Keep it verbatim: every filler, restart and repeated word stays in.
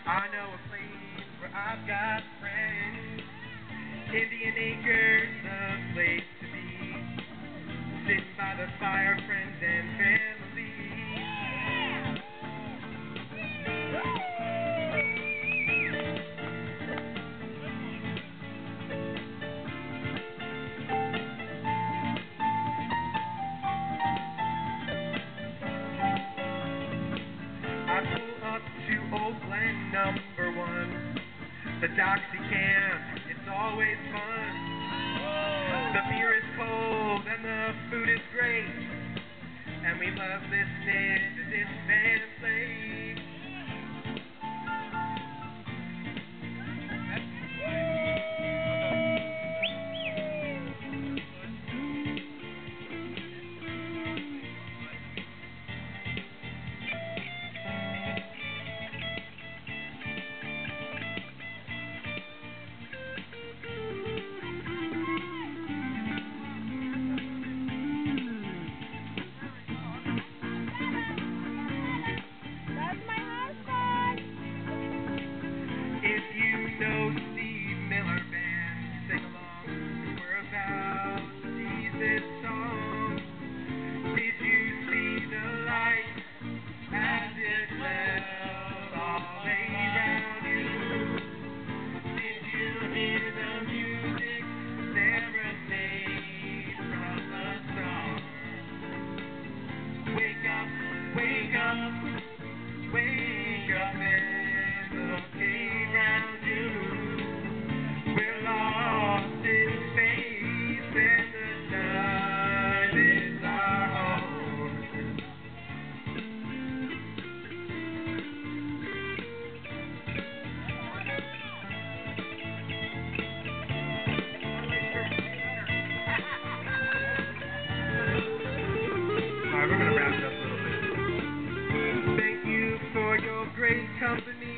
I know a place where I've got friends. Indian Acres, the place to be. Sitting by the fire, friends and family. I pull up to Old Glen number one. The Doxy Camp, it's always fun. The beer is cold and the food is great, and we love listening to this band play. If you know Steve Miller Band, sing along. We're about to seize this song. Did you see the light as it fell all around you? Did you hear the music serenade from the stars? Wake up, wake up, wake up and look around you. We're lost in space and the sun is our home. Alright, we're gonna wrap it up a little bit. Thank you for your great company.